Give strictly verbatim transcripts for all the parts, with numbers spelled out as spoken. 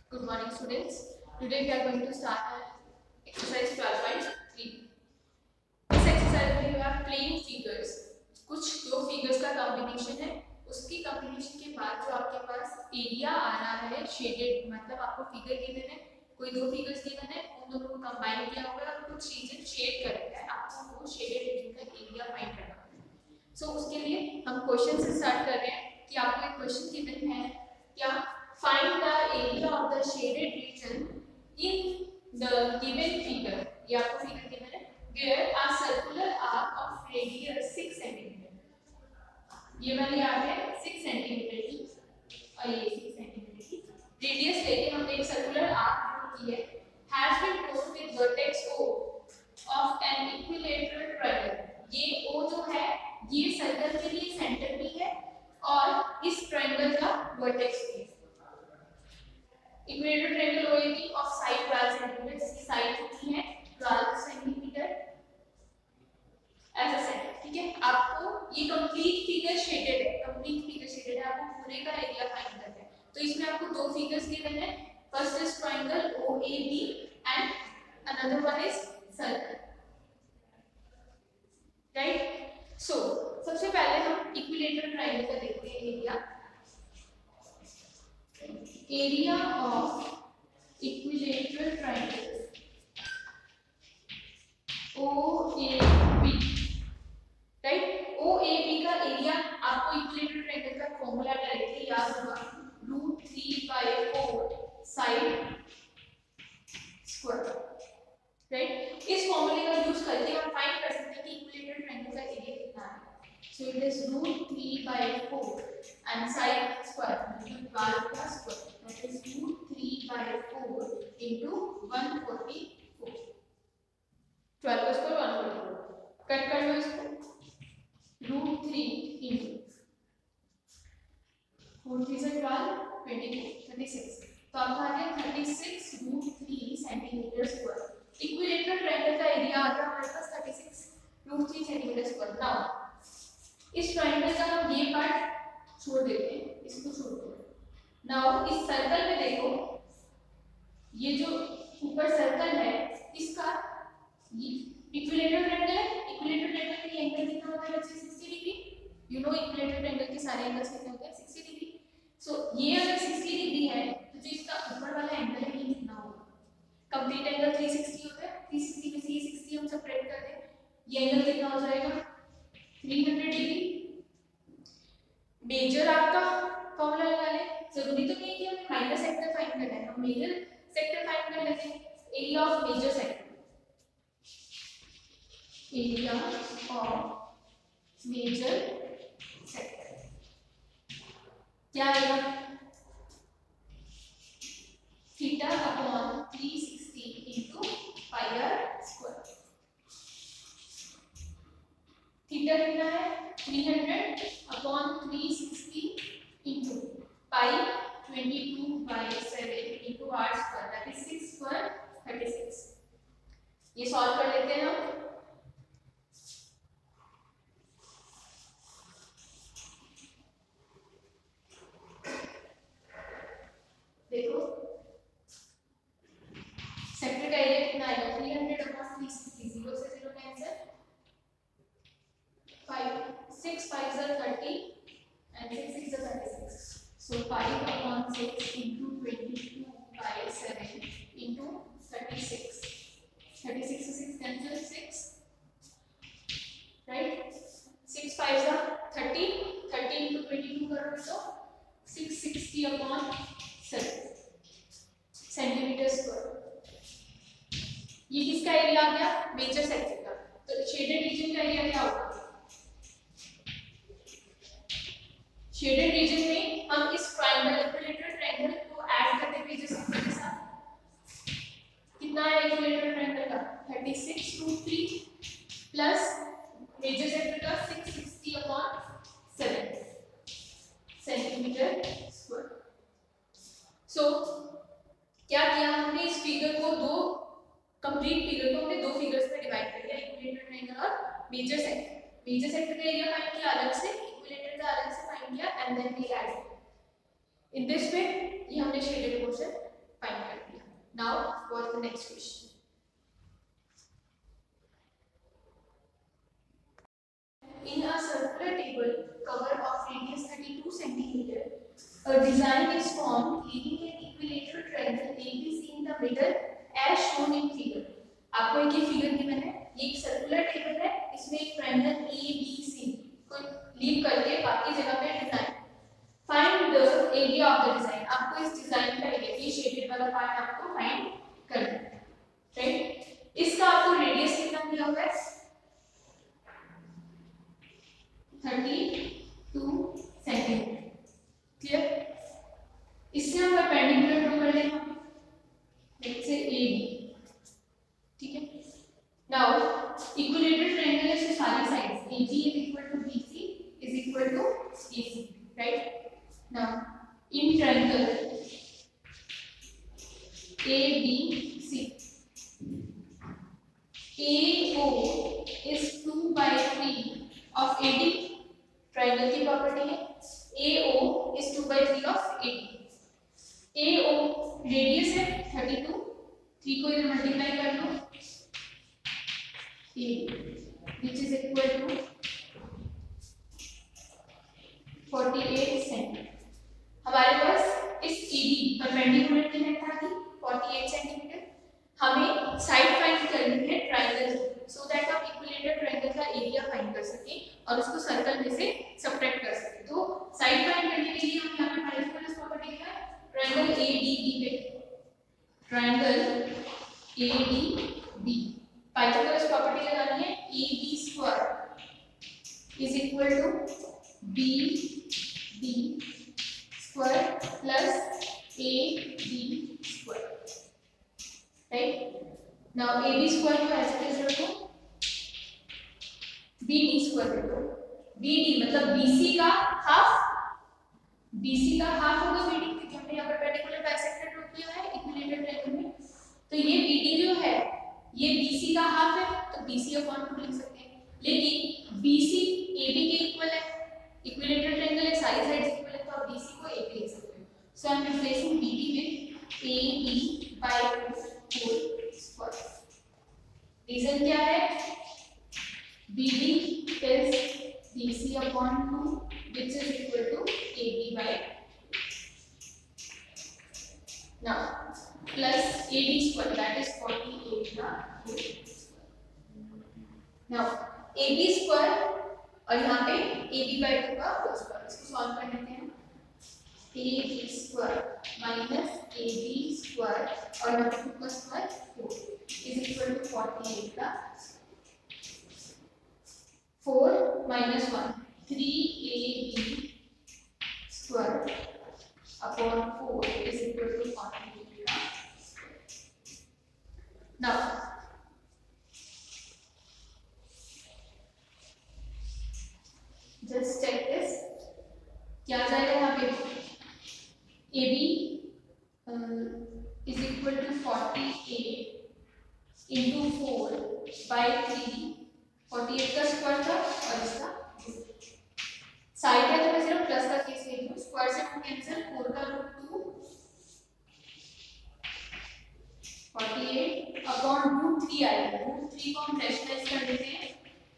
Good morning, students. Today we are going to start our exercise twelve point three. इस exercise में you have plain figures. कुछ दो figures का combination है. उसकी कॉम्बिनेशन के बाद जो आपके पास एरिया आ रहा है शेडेड, मतलब आपको फिगर गिवन है, कोई दो फिगर्स गिवन है, उन दोनों को कंबाइन किया होगा और कुछ रीजन शेड कर रखा है. आपको वो शेडेड रीजन का एरिया फाइंड करना है. सो so, उसके लिए हम क्वेश्चन से स्टार्ट कर रहे हैं कि आपको एक क्वेश्चन गिवन है क्या. Find the area of the shaded region in the given figure. ये आपको फिगर given है. Where a circular arc of radius six centimeter. ये वाली आर्क है six सेंटीमीटर की और ये six सेंटीमीटर की. रेडियस लेके हमने एक सर्कुलर आर्क ड्रॉ की है. Has been drawn with vertex O of an equilateral triangle. ये O जो है ये सर्कल के लिए सेंटर भी है और इस ट्रायंगल का वर्टेक्स भी है. Equilateral triangle OAB of side twelve centimetre, जिसकी साइड कितनी है twelve सेंटीमीटर ऐसा सेंटर. ठीक है, आपको ये कंप्लीट फिगर शेडेड है. कंप्लीट फिगर शेडेड है, आपको पूरे का एरिया फाइंड करना है. तो इसमें आपको दो फिगर्स गिवन है. First is triangle OAB and another one is circle. Right. So सबसे पहले हम इक्विलेटरल ट्रायंगल का देखते हैं area. Area of equilateral triangle O A B. Right. O A B का एरिया आपको इक्विलेटरल ट्रायंगल का फॉर्मूला डायरेक्टली याद होगा. Root three by four side square. Right. इस फॉर्मूले का यूज करके हम फाइंड कर सकते हैं कि इक्विलेटरल ट्रायंगल का एरिया कितना है. So it is root three by four and side square into twelve plus square. That is root three by four into one forty-four. twelve का square one forty-four. कट कर लो इसको. root three into four three से twelve, twenty-two, thirty-six. तो आपका आ गया thirty-six root three centimetre square. Equilateral triangle का area आ गया हमारे पास thirty-six root three centimetre square. Now इस ट्रायंगल का हम ये पार्ट छोड़ देते हैं, इसको छोड़ देते हैं. नाउ इस सर्कल में देखो, ये जो ऊपर सर्कल है इसका इक्विलेटरल ट्रायंगल है. इक्विलेटरल ट्रायंगल का एंगल कितना होता है बच्चे? sixty degree. You know equilateral triangle के सारे एंगल्स कितने होते हैं? sixty degree. सो ये अगर sixty डिग्री है तो जो इसका ऊपर वाला एंगल है ये कितना होगा? कंप्लीट एंगल three sixty होता है. three sixty में से ये sixty हम सबट्रैक्ट कर दें, ये एंगल कितना हो जाएगा? three hundred degree. मेजर आपका फॉर्मूला लगा ले. जरूरी तो नहीं है कि हमें माइनर सेक्टर फाइंड करना है, हम मेजर सेक्टर फाइंड कर लेते हैं. Area of major sector, area of major sector क्या आएगा? Theta upon three sixty into pi r square. Theta कितना है? three hundred upon three sixty into pi twenty-two by seven into r square, that is six square thirty-six. ये solve कर लेते हैं हम. देखो सेक्टर का एरिया कितना आएगा? three hundred upon three sixty. Zero से zero cancel. five six five are thirty and six six are thirty-six. So five upon six into twenty-two by seven into thirty-six. thirty-six is six cancel six. Right? six five are thirty. thirty into twenty-two करो तो six sixty upon seven centimetre square. ये किसका area आ गया? Major sector का. तो shaded region का area क्या होगा? शेडेड रीजन में हम इस ट्रायंगल इक्विलेटरल ट्रायंगल को ऐड करते हैं मेजर सेक्टर के साथ. कितना है इक्विलेटरल ट्रायंगल का? thirty-six root three plus major sector का six sixty upon seven centimetre square. So क्या किया हमने? इस फिगर को दो कंप्लीट फिगर को हमने दो फिगर्स में डिवाइड कर दिया, इक्विलेटरल ट्रायंगल और मेजर सेक्टर. मेजर सेक्टर का एरिया फाइंड किया अलग से, इक्विलेटरल का अलग से फाइंड किया, and then we add. In this way ये हमने shaded portion now what the next question. In a circular table cover of radius thirty-two centimeter, a design is formed leaving an equilateral triangle A B C in the middle as shown in figure. आपको एक ये figure given है, ये एक circular table है, इसमें एक triangle A B C को लीव करके बाकी जगह पे design. Find the area of the design. आपको इस डिजाइन का एरिया, ये शेडेड वाला पार्ट आपको फाइंड करना है, राइट. इसका आपको रेडियस कितना दिया हुआ है? Thirty two centimetre. क्लियर. इससे हम परपेंडिकुलर ड्रॉ कर लेंगे, लेट्स से ए बी. ठीक है. नाउ इक्विलेटरल ट्रायंगल है, इसके सारी sides A B is equal to B C is equal to A C, right? Now in triangle A B C, A O is two by three of A D. Triangle की property है A O is two by three of A D. A O radius है thirty two, three को इधर multiply कर लो, A which is equal to forty eight centimetre. हमारे पास इस E D परपेंडिकुलर की लेंथ आ गई फोर्टी एट सेंटीमीटर. हमें साइड फाइंड करनी है ट्रायंगल, सो दैट हम इक्विलेटरल ट्रायंगल का एरिया फाइंड कर सकें और उसको सर्कल में से सब्ट्रैक्ट कर सकें. तो साइड फाइंड करने के लिए हम यहाँ पे पाइथागोरस प्रॉपर्टी लिखा है ट्रायंगल A D B पे. Triangle A D B Pythagoras property लगानी है. A B square is equal to B D square plus A B square, right. Now A B square को ऐसे कैसे रखो, B D स्क्वायर रखो. B D मतलब B C का half, B C का हाफ होगा B D, क्योंकि हमने यहाँ पर परपेंडिकुलर बाइसेक्टर ड्रॉ किया है इक्विलेटरल ट्रायंगल में. तो ये B D जो है ये B C का हाफ है, तो B C अपॉन टू लिख सकते हैं. लेकिन B C A B के इक्वल है, इक्विलेटरल ट्रायंगल है, सारी साइड्स इक्वल है, तो आप B C को A B लिख सकते हो. So I am replacing B D with A B by four square. Region क्या है? B D is B C upon two, which is equal to A B by now plus A B square, that is forty-eight का whole square. Now A B square और यहाँ पे A B by two का whole square, इसको solve कर लेते हैं. A B square minus A B square और यहाँ पे two का square four is equal to forty-eight का four minus one, three A B square upon four is equal to forty-eight. Now, just check this. क्या आ जाएगा यहाँ पे? A B uh, is equal to forty-eight into four by three. forty-eight का square था और इसका side है तो मैं सिर्फ प्लस का केस ले लूं. स्क्वायर से टू कैंसिल, फोर का root two, forty-eight upon root three आएगा. रूट थ्री को हम रैशनलाइज कर देते हैं,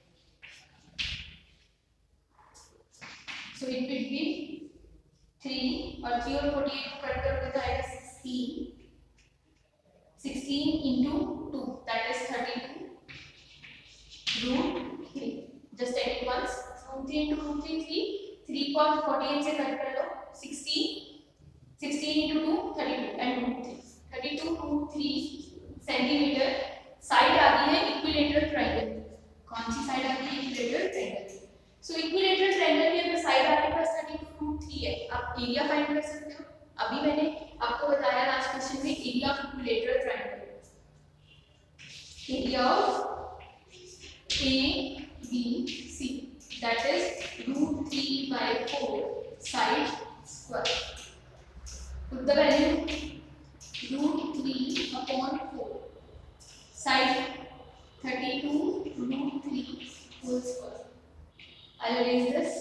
so it will be three और थ्री और forty-eight को कट कर हो जाएगा sixteen. Sixteen into two, that is thirty-two root three. Just take it once. root three into root three, three. three को आप forty-eight से कट कर लो, sixteen. sixteen into two, thirty-two and root three. thirty-two root three centimetre. Side आ गई है equilateral triangle. कौन सी side आ गई है? Equilateral triangle. So equilateral triangle में अगर साइड आपके पास thirty-two root three है, आप एरिया फाइंड कर सकते हो. अभी मैंने आपको बताया लास्ट क्वेश्चन में area of equilateral triangle. Area of A B C, that is root three by four side square. Put the value root three upon four. Side thirty-two root three whole square. I'll erase this.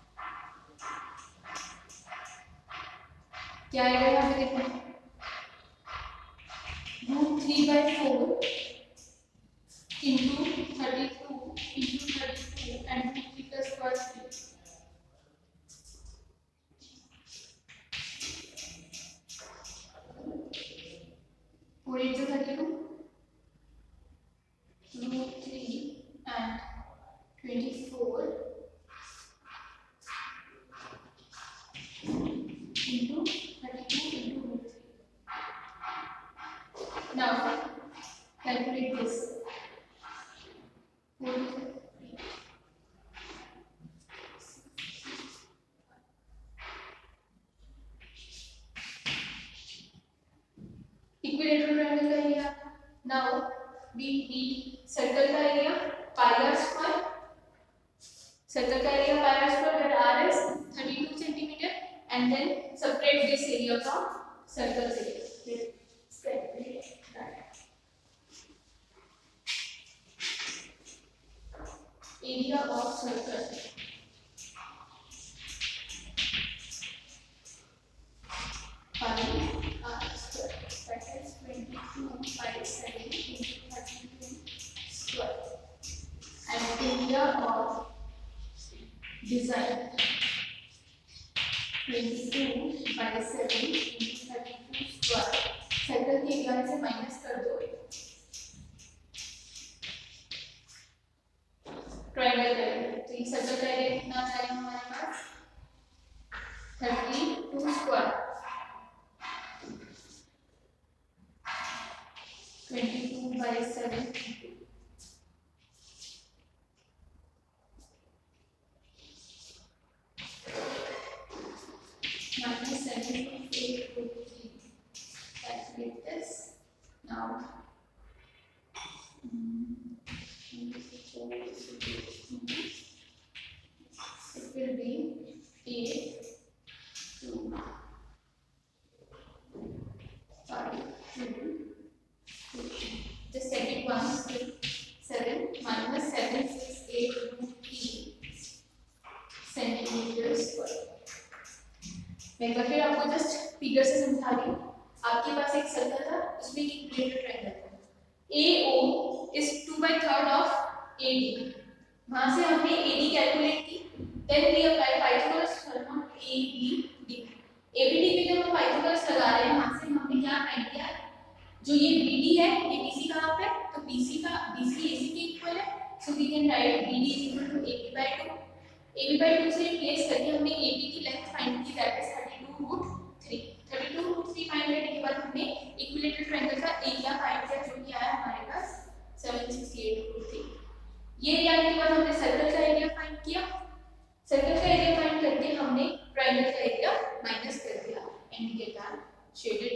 क्या आएगा यहाँ पे देखो, three by four into thirty two into thirty two and two three का square three. Four into thirty two root three and twenty-four into thirty-two into root three. Now calculate this. four equilateral triangle का एरिया. Now we need circle का area pi r square. Circle का area pi r square where r is thirty-two centimeter and then separate this area from circle's area. Area of circle pi r square, that is twenty-two by seven into thirty-two square, and area of design twenty-two by seven into thirty-two square. Circle के area से minus कर दो. Triangle का area, तो ये circle का area कितना आ जाएगा हमारे पास thirty-two square twenty-two by seven minus seven eight root three. Calculate this now. It will be eight two five two. The second one is seven minus seven six eight root three centimeters square. मैं एक बार फिर आपको just figure से समझा रही हूँ. आपके पास एक सर्कल था, उसमें एक इक्विलेटरल ट्रायंगल था. A O is two by third of A D. वहाँ से हमने A D कैलकुलेट की. Then we apply Pythagoras theorem A B D. A B D पे जब हम Pythagoras लगा रहे हैं, वहाँ से हमने क्या फाइंड किया? जो ये B D है, ये B C कहाँ पे? तो B C का B C A C के इक्वल है. So we can write B D is equal to A B by two. A B by two से रिप्लेस करके हमने A B की लेंथ फाइंड की, that is thirty-two root three. thirty-two root three find करने के बाद हमने equilateral triangle का एरिया फाइंड किया, जो कि आया हमारे पास seven sixty-eight root three. ये एरिया के बाद हमने सर्कल का एरिया फाइंड किया. सर्कल का एरिया फाइंड करके हमने ट्रायंगल का एरिया माइनस कर दिया, and we get our shaded